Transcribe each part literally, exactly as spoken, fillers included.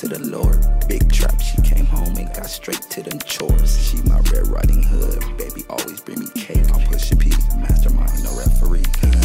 to the Lord. Big trap, she came home and got straight to them chores. She my Red Riding Hood, baby, always bring me cake. I'm pushing P, mastermind, no referee.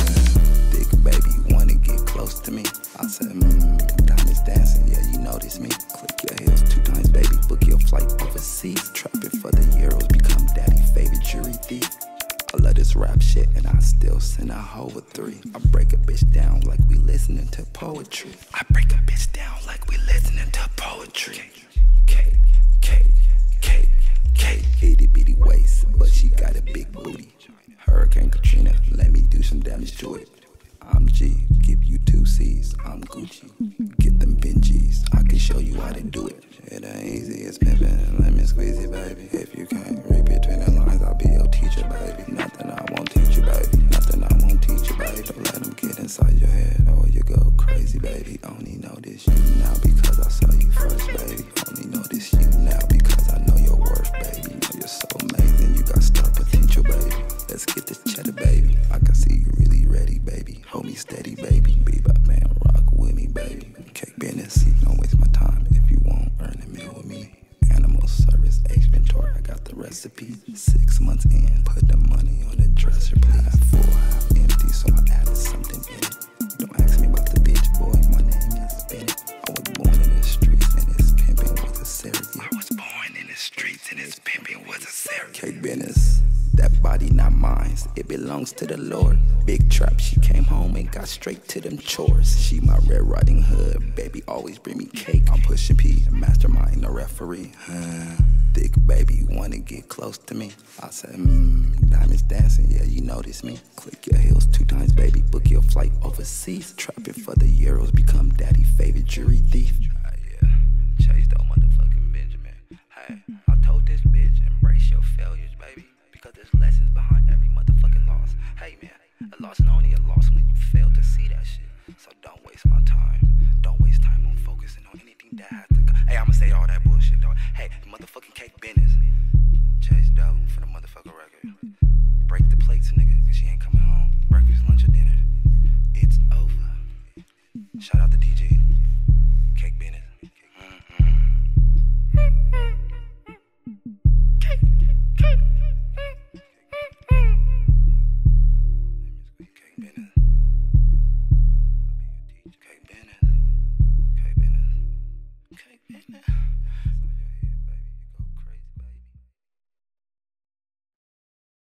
Big baby, wanna get close to me. I said, mmm, diamonds dancing, yeah, you notice me. Click your heels two times, baby, book your flight overseas. Trapping for the euros, become daddy favorite jewelry thief. I love this rap shit and I still send a hoe a three. I break a bitch down like we listening to poetry. I break a bitch down like we listening to poetry. Cake, cake, cake, cake. Itty bitty waist, but she got a big booty. Hurricane Katrina, let me do some damage to it. I'm G, give you two C's, I'm Gucci. Get them Benjis, I can show you how to do it. It ain't easy, it's pimpin', let me squeeze it, baby. If you can't read between the lines, I'll be your teacher, baby. Nothing I won't teach you, baby. Nothing I won't teach you, baby. Don't let them get inside your head or you go crazy, baby. Only know this you now because I saw you first, baby. Only know this you now because I know your worth, baby. Know you're so amazing, you got star potential, baby. Let's get this cheddar, baby. I can see you really ready, baby. Hold me steady, baby. Bebop man, rock with me, baby. Cake business, don't waste my time if you won't earn a meal with me. Animal service, H mentor, I got the recipe. Six months in, put the money on the dresser, please. Half full, half empty, so I added something in it. Don't ask me about the bitch, boy, my name is Bennett. I was born in the streets and it's pimping was a serious. I was born in the streets and it's pimping was a serious. Cake business. That body not mine, it belongs to the Lord. Big trap, she came home and got straight to them chores. She my Red Riding Hood, baby, always bring me cake. I'm pushing P, mastermind, no referee. Uh, thick baby, wanna get close to me. I said, mmm, diamonds dancing, yeah, you notice me. Click your heels two times, baby, book your flight overseas. Trapping for the euros, become daddy favorite jewelry thief. Uh, yeah, chase though, motherfucking Benjamin. Hey, I told this bitch, embrace your failures, baby. Because there's lessons behind every motherfucking loss. Hey man, a loss is only a loss when you fail to see that shit. So don't waste my time. Don't waste time on focusing on anything that has to go. Hey, I'ma say all that bullshit, dog. Hey, the motherfucking Cake business. Chase dough for the motherfucking record. Break the plates, nigga, cause she ain't coming home. Breakfast, lunch, or dinner. It's over. Shout out to D J. Cake business. Mm-hmm. Cake, cake. Cake business. I'll be your teacher. Cake business. Cake business. Cake business.